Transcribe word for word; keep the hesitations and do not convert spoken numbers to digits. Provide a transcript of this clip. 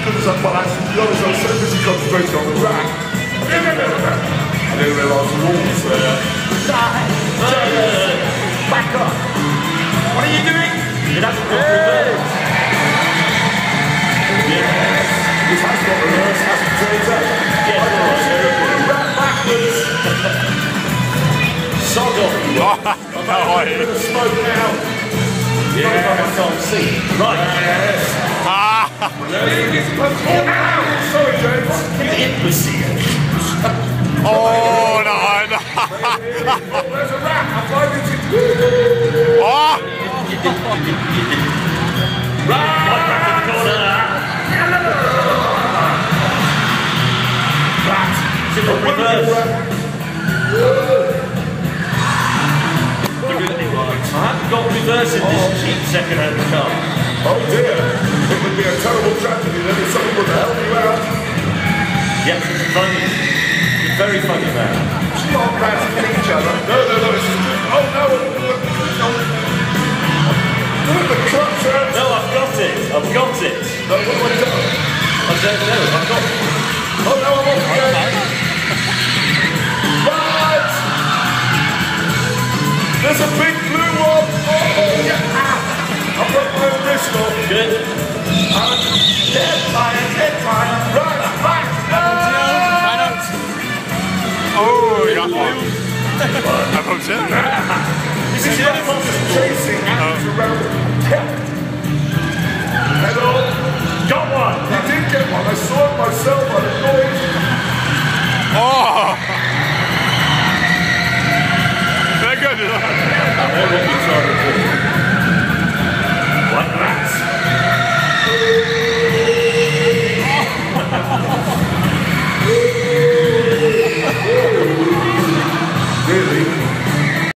Because it's like, well, actually, to be honest, I was so busy concentrating on the rat. I didn't realise the walls there. Back up. What are you doing? It hasn't got reverse. Yes. It has got reverse, hasn't it? Turns out. Yes, I can see it put the rat backwards. Sod off. I'm going to smoke now. Yeah, I can't see. Right. Yes. Ah! Sorry, James. Imbecile. Oh, no, no. Oh, there's a rat. I'm finding it. Oh! Right back in the corner. Rat. It's in the reverse. I haven't got reverse in this cheap second-hand car. Oh dear. It would be a terrible tragedy then if someone were to help you out. Yep, it's funny. You're very funny, man. It's not rats killing each other. No, no, no. It's just, oh no. No. Look at the clutch out. No, I've got it. I've got it. No, what have I done? I don't know. I've got it. Oh no, I'm off again. But there's a big blue one. Oh, yeah. I've got my additional. Good. I'm dead tired, dead tired. Right, back. Oh, you got one. I bumped it. This is what chasing after around the pet. Head on. Got one. He did get one. I saw it myself. I annoyed. Oh!